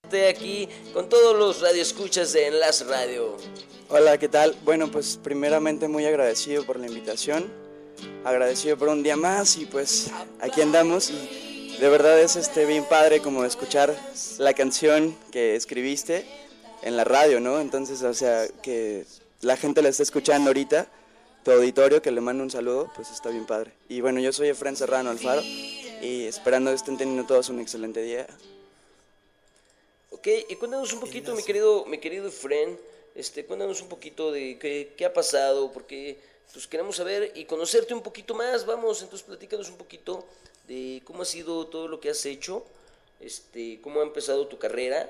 De aquí con todos los radioescuchas de Enlace Radio. Hola, ¿qué tal? Bueno, pues primeramente muy agradecido por la invitación, agradecido por un día más y pues aquí andamos y de verdad es bien padre como escuchar la canción que escribiste en la radio, ¿no? Entonces, o sea, que la gente la está escuchando ahorita, tu auditorio, que le mando un saludo, pues está bien padre. Y bueno, yo soy Efren Serrano Alfaro y esperando que estén teniendo todos un excelente día. Ok, y cuéntanos un poquito, mi querido Efren, cuéntanos un poquito de qué ha pasado, porque pues queremos saber y conocerte un poquito más, vamos, entonces platícanos un poquito de cómo ha sido todo lo que has hecho, cómo ha empezado tu carrera.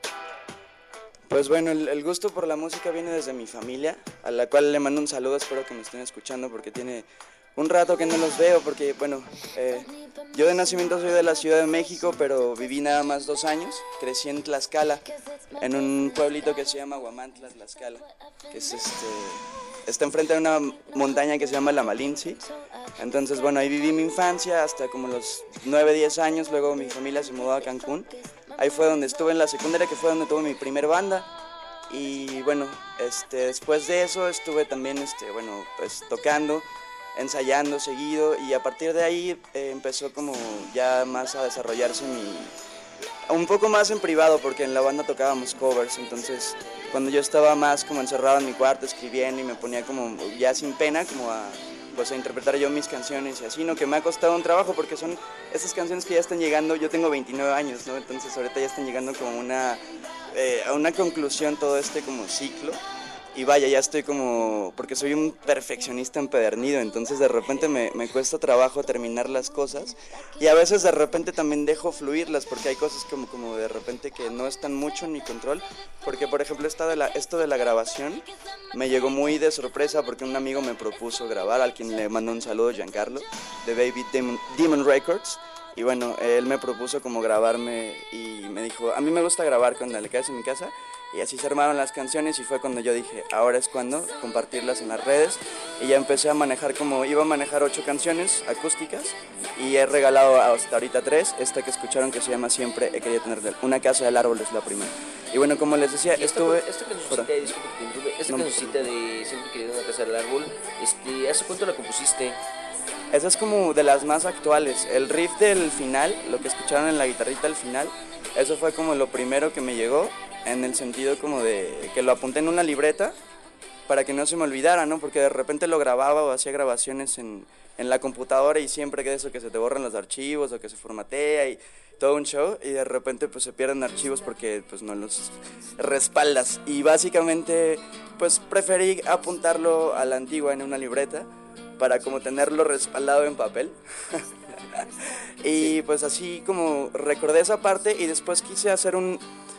Pues bueno, el gusto por la música viene desde mi familia, a la cual le mando un saludo, espero que me estén escuchando porque tiene un rato que no los veo, porque bueno, yo de nacimiento soy de la Ciudad de México, pero viví nada más 2 años, crecí en Tlaxcala, en un pueblito que se llama Huamantla, Tlaxcala, que es está enfrente de una montaña que se llama La Malinche. Entonces bueno, ahí viví mi infancia hasta como los 9, 10 años, luego mi familia se mudó a Cancún, ahí fue donde estuve en la secundaria, que fue donde tuve mi primer banda. Y bueno, después de eso estuve también bueno, pues tocando, ensayando seguido y a partir de ahí empezó como ya más a desarrollarse un poco más en privado porque en la banda tocábamos covers, entonces cuando yo estaba más como encerrado en mi cuarto escribiendo y me ponía como ya sin pena como pues a interpretar yo mis canciones y así, ¿no? Que me ha costado un trabajo porque son esas canciones que ya están llegando, yo tengo 29 años, ¿no? Entonces ahorita ya están llegando como a una conclusión todo como ciclo. Y vaya, ya estoy como, porque soy un perfeccionista empedernido, entonces de repente me cuesta trabajo terminar las cosas y a veces de repente también dejo fluirlas porque hay cosas como de repente que no están mucho en mi control, porque por ejemplo esto de la grabación me llegó muy de sorpresa porque un amigo me propuso grabar, al quien le mando un saludo, Giancarlo, de Baby Demon Records. Y bueno, él me propuso como grabarme y me dijo, a mí me gusta grabar cuando le quedas en mi casa. Y así se armaron las canciones y fue cuando yo dije, ahora es cuando compartirlas en las redes. Y ya empecé a manejar iba a manejar 8 canciones acústicas y he regalado hasta ahorita 3. Esta que escucharon que se llama Siempre he querido tener una casa del árbol es la primera. Y bueno, como les decía, Esta cancioncita de Siempre he querido una casa del árbol, ¿hace cuánto la compusiste? Esa es como de las más actuales. El riff del final, lo que escucharon en la guitarrita al final, eso fue como lo primero que me llegó, en el sentido como de que lo apunté en una libreta para que no se me olvidara, ¿no? Porque de repente lo grababa o hacía grabaciones en la computadora y siempre que eso que se te borran los archivos o que se formatea y todo un show y de repente pues se pierden archivos porque pues no los respaldas y básicamente pues preferí apuntarlo a la antigua en una libreta para como tenerlo respaldado en papel. Y pues así como recordé esa parte y después quise hacer un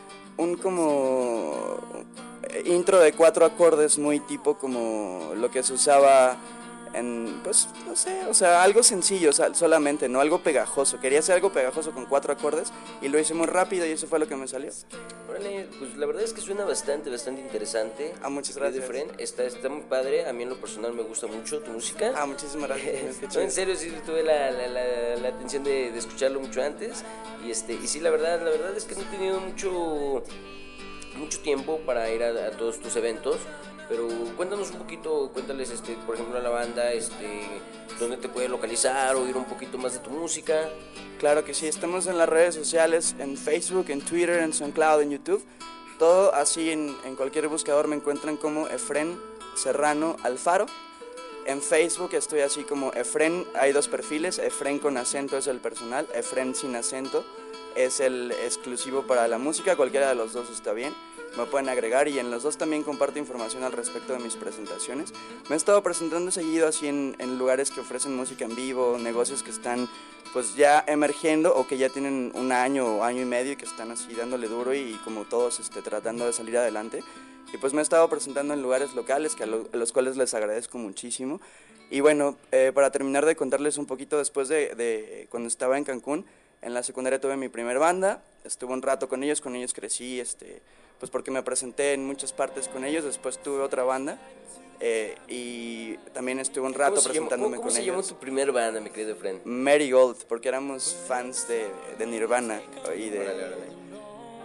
como intro de 4 acordes muy tipo como lo que se usaba en, pues no sé, o sea, algo sencillo, o sea, solamente, no algo pegajoso. Quería hacer algo pegajoso con 4 acordes y lo hice muy rápido y eso fue lo que me salió. Órale, pues la verdad es que suena bastante interesante. Muchas gracias. Está muy padre, a mí en lo personal me gusta mucho tu música. Muchísimas gracias. No, en serio, sí tuve la atención de escucharlo mucho antes y sí, la verdad es que no he tenido mucho tiempo para ir a todos tus eventos. Pero cuéntanos un poquito, cuéntales, por ejemplo, a la banda, dónde te puede localizar, oír un poquito más de tu música. Claro que sí, estamos en las redes sociales, en Facebook, en Twitter, en SoundCloud, en YouTube. Todo así, en cualquier buscador me encuentran como Efren Serrano Alfaro. En Facebook estoy así como Efren, hay 2 perfiles, Efren con acento es el personal, Efren sin acento es el exclusivo para la música, cualquiera de los 2 está bien. Me pueden agregar y en los 2 también comparto información al respecto de mis presentaciones. Me he estado presentando seguido así en lugares que ofrecen música en vivo, negocios que están pues ya emergiendo o que ya tienen un año o año y medio y que están así dándole duro y como todos tratando de salir adelante. Y pues me he estado presentando en lugares locales a los cuales les agradezco muchísimo. Y bueno, para terminar de contarles un poquito, después de cuando estaba en Cancún, en la secundaria tuve mi primer banda, estuve un rato con ellos crecí, pues porque me presenté en muchas partes con ellos, después tuve otra banda y también estuve un rato presentándome con ellos. ¿Cómo se llamó tu primer banda, mi querido Efren? Marigold, porque éramos fans de Nirvana y de... Órale.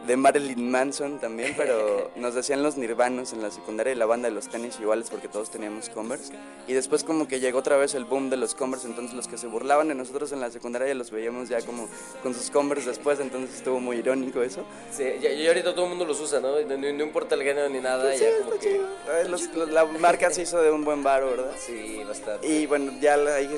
de Marilyn Manson también, pero nos decían los nirvanos en la secundaria y la banda de los tenis iguales porque todos teníamos Converse. Y después como que llegó otra vez el boom de los Converse, entonces los que se burlaban de nosotros en la secundaria los veíamos ya como con sus Converse después, entonces estuvo muy irónico eso. Sí, y ahorita todo el mundo los usa, ¿no? No importa el género ni nada, Sí, ya como está que... chido. La marca se hizo de un buen varo, ¿verdad? Sí, bastante. Y bueno, ya ahí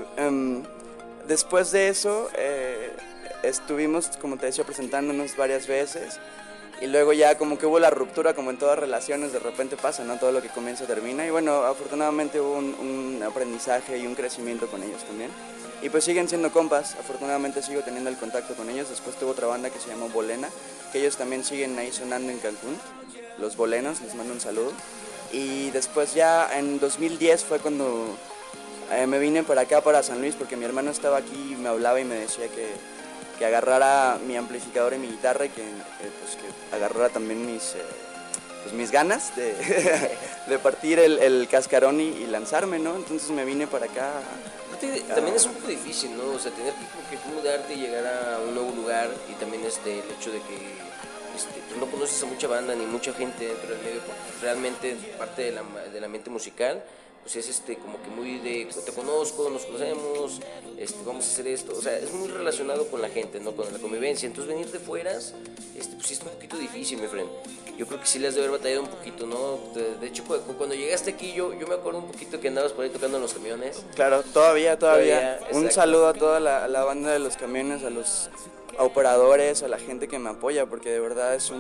después de eso estuvimos, como te decía, presentándonos varias veces y luego ya como que hubo la ruptura, como en todas relaciones de repente pasa, ¿no? Todo lo que comienza termina y bueno, afortunadamente hubo un aprendizaje y un crecimiento con ellos también. Y pues siguen siendo compas, afortunadamente sigo teniendo el contacto con ellos. Después tuvo otra banda que se llamó Bolena, que ellos también siguen ahí sonando en Cancún, los Bolenos, les mando un saludo. Y después ya en 2010 fue cuando me vine para acá, para San Luis, porque mi hermano estaba aquí y me hablaba y me decía que agarrara mi amplificador y mi guitarra y que agarrara también mis ganas de partir el cascarón y lanzarme, ¿no? Entonces me vine para acá. También es un poco difícil, ¿no? O sea, tener que mudarte y llegar a un nuevo lugar y también el hecho de que tú no conoces a mucha banda ni mucha gente dentro del medio, porque realmente parte del ambiente musical pues es como que muy de te conozco, nos conocemos, vamos a hacer esto, o sea, es muy relacionado con la gente, ¿no? Con la convivencia. Entonces venir de fueras, pues sí está un poquito difícil, mi friend. Yo creo que sí le has de haber batallado un poquito, ¿no? De hecho, cuando llegaste aquí, yo me acuerdo un poquito que andabas por ahí tocando en los camiones. Claro, todavía. Un Exacto. saludo a toda la banda de los camiones, a los operadores, a la gente que me apoya, porque de verdad es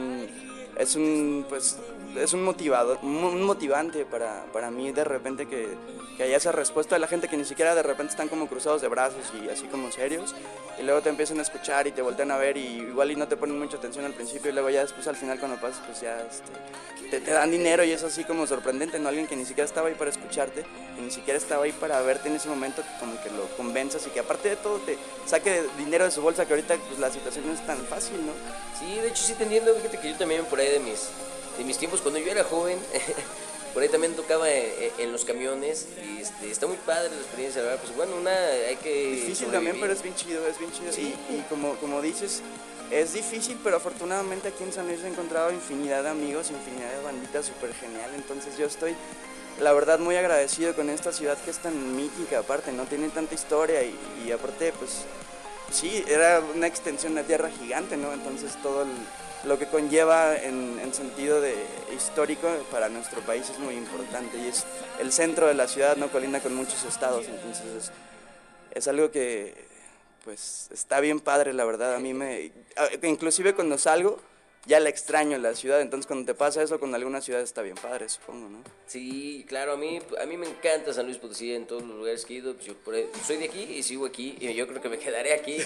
un motivador, un motivante para mí de repente que haya esa respuesta de la gente que ni siquiera de repente están como cruzados de brazos y así como serios, y luego te empiezan a escuchar y te voltean a ver y igual y no te ponen mucha atención al principio y luego ya después al final cuando pasas pues ya te dan dinero y es así como sorprendente, ¿no? Alguien que ni siquiera estaba ahí para escucharte, que ni siquiera estaba ahí para verte en ese momento, como que lo convenzas y que aparte de todo te saque dinero de su bolsa, que ahorita pues la situación no es tan fácil, ¿no? Sí, de hecho sí te entiendo, fíjate que yo también por ahí de mis tiempos, cuando yo era joven, por ahí también tocaba en los camiones y está muy padre la experiencia, ¿verdad? Pues bueno, hay que difícil sobrevivir. También, pero es bien chido. Sí. Y como dices, es difícil, pero afortunadamente aquí en San Luis he encontrado infinidad de amigos, infinidad de banditas súper genial, entonces yo estoy, la verdad, muy agradecido con esta ciudad que es tan mítica, aparte, no tiene tanta historia y aparte, pues, sí, era una extensión de tierra gigante, ¿no? Entonces todo lo que conlleva en sentido de histórico para nuestro país es muy importante y es el centro de la ciudad, ¿no? Colinda con muchos estados, entonces es algo que pues está bien padre, la verdad. Inclusive cuando salgo ya la extraño la ciudad, entonces cuando te pasa eso con alguna ciudad está bien padre, supongo, ¿no? Sí, claro, a mí me encanta San Luis Potosí en todos los lugares que he ido. Pues yo soy de aquí y sigo aquí y yo creo que me quedaré aquí.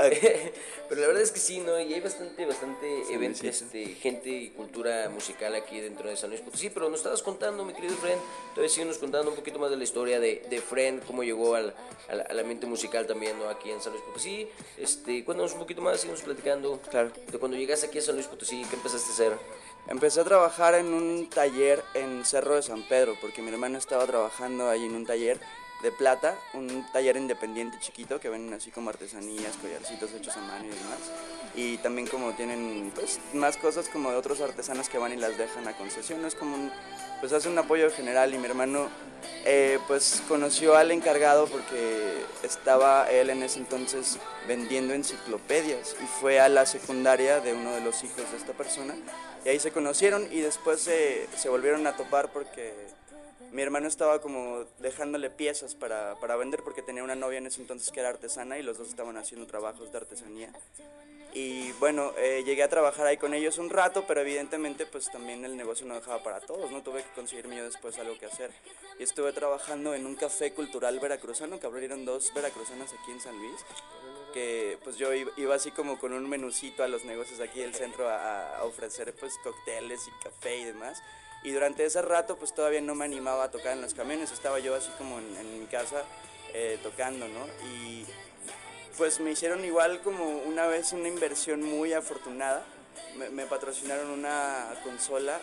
Pero la verdad es que sí, ¿no? Y hay bastante eventos, gente y cultura musical aquí dentro de San Luis Potosí. Pero nos estabas contando, mi querido Fren, todavía síguenos contando un poquito más de la historia de Fren, cómo llegó al ambiente musical también, ¿no? Aquí en San Luis Potosí. Cuéntanos un poquito más, síguenos platicando. Claro. De cuando llegaste aquí a San Luis Potosí, ¿qué empezaste a hacer? Empecé a trabajar en un taller en Cerro de San Pedro, porque mi hermano estaba trabajando ahí en un taller de plata, un taller independiente chiquito que venden así como artesanías, collarcitos hechos a mano y demás. Y también como tienen pues más cosas como de otros artesanos que van y las dejan a concesión, es como pues hace un apoyo general y mi hermano pues conoció al encargado porque estaba él en ese entonces vendiendo enciclopedias y fue a la secundaria de uno de los hijos de esta persona y ahí se conocieron y después se volvieron a topar porque mi hermano estaba como dejándole piezas para vender porque tenía una novia en ese entonces que era artesana y los dos estaban haciendo trabajos de artesanía. Y bueno, llegué a trabajar ahí con ellos un rato, pero evidentemente pues también el negocio no dejaba para todos, ¿no? Tuve que conseguirme yo después algo que hacer. Y estuve trabajando en un café cultural veracruzano, que abrieron 2 veracruzanas aquí en San Luis, que pues yo iba así como con un menucito a los negocios aquí del centro a ofrecer pues cócteles y café y demás. Y durante ese rato pues todavía no me animaba a tocar en los camiones, estaba yo así como en mi casa tocando, ¿no? Y pues me hicieron igual como una vez una inversión muy afortunada, me patrocinaron una consola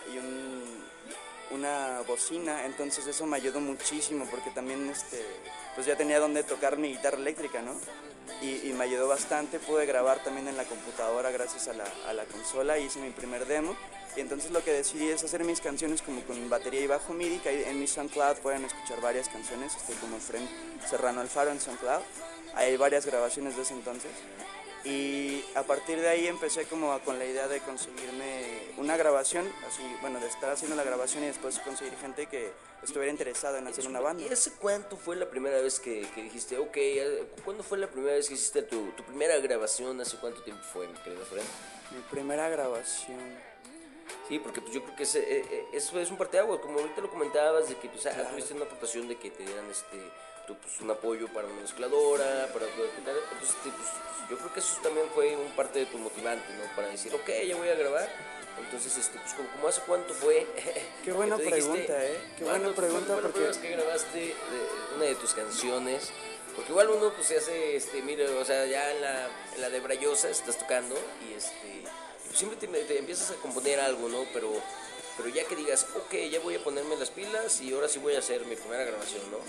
y una bocina, entonces eso me ayudó muchísimo porque también pues ya tenía donde tocar mi guitarra eléctrica, ¿no? y me ayudó bastante. Pude grabar también en la computadora gracias a la consola, hice mi primer demo. Y entonces lo que decidí es hacer mis canciones como con batería y bajo MIDI, que ahí en mi SoundCloud pueden escuchar varias canciones, como Efrén Serrano Alfaro en SoundCloud. Hay varias grabaciones de ese entonces. Y a partir de ahí empecé como con la idea de conseguirme una grabación, así, bueno, de estar haciendo la grabación y después conseguir gente que estuviera interesada en hacer una banda. ¿Y hace cuánto fue la primera vez que dijiste, ok, cuándo fue la primera vez que hiciste tu primera grabación? ¿Hace cuánto tiempo fue, mi querido Fred? Mi primera grabación... Sí, porque pues yo creo que eso es un parteaguas, como ahorita lo comentabas, de que pues, claro, tuviste una aportación de que te dieran pues, un apoyo para una mezcladora, para todo el tal. Entonces, pues, yo creo que eso también fue un parte de tu motivante, ¿no? Para decir, ok, ya voy a grabar. Entonces, pues, como hace cuánto fue. Qué buena pregunta, Qué buena pregunta, porque... ¿Cuándo fue que grabaste una de tus canciones? Porque igual uno, pues, se hace, mira, o sea, ya en la de Brayosa estás tocando y siempre te empiezas a componer algo, ¿no? Pero ya que digas, ok, ya voy a ponerme las pilas y ahora sí voy a hacer mi primera grabación, ¿no?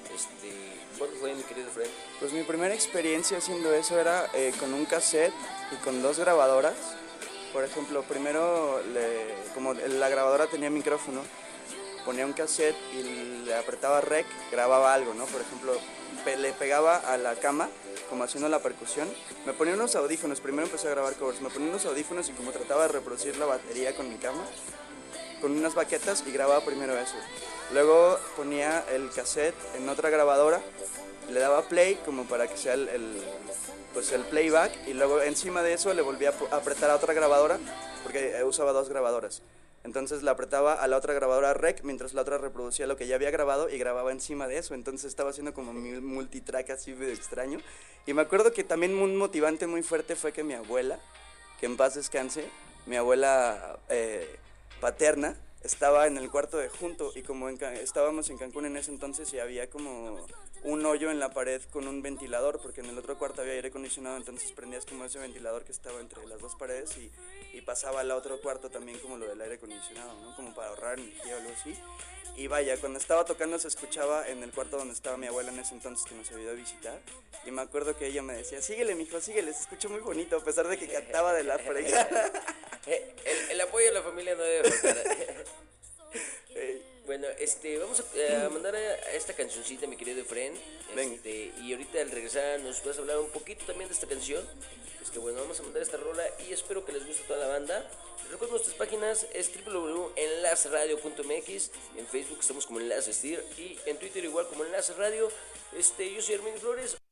¿Cuándo fue, mi querido Fred? Pues mi primera experiencia haciendo eso era con un cassette y con 2 grabadoras. Por ejemplo, primero, como la grabadora tenía micrófono, ponía un cassette y le apretaba rec, grababa algo, ¿no? Por ejemplo, le pegaba a la cama, como haciendo la percusión. Me ponía unos audífonos, primero empecé a grabar covers, me ponía unos audífonos y como trataba de reproducir la batería con mi cama, con unas baquetas y grababa primero eso. Luego ponía el cassette en otra grabadora, le daba play como para que sea pues el playback y luego encima de eso le volvía a apretar a otra grabadora porque usaba 2 grabadoras. Entonces la apretaba a la otra grabadora rec mientras la otra reproducía lo que ya había grabado y grababa encima de eso. Entonces estaba haciendo como mi multitrack así medio extraño. Y me acuerdo que también un motivante muy fuerte fue que mi abuela, que en paz descanse, mi abuela paterna, estaba en el cuarto de junto y como estábamos en Cancún en ese entonces y había como un hoyo en la pared con un ventilador porque en el otro cuarto había aire acondicionado, entonces prendías como ese ventilador que estaba entre las 2 paredes y pasaba al otro cuarto también como lo del aire acondicionado, ¿no? Como para ahorrar energía o algo así. Y vaya, cuando estaba tocando se escuchaba en el cuarto donde estaba mi abuela en ese entonces que nos había ido a visitar. Y me acuerdo que ella me decía, síguele mijo, síguele, se escucha muy bonito a pesar de que cantaba de la fregada. El apoyo de la familia no debe faltar. Bueno, vamos a mandar a esta cancioncita, mi querido Efrén. Y ahorita al regresar nos vas a hablar un poquito también de esta canción. Bueno, vamos a mandar esta rola y espero que les guste a toda la banda. Recuerden nuestras páginas es www.enlaceradio.mx. En Facebook estamos como Enlace Steer y en Twitter igual como Enlace Radio. Yo soy Hermín Flores.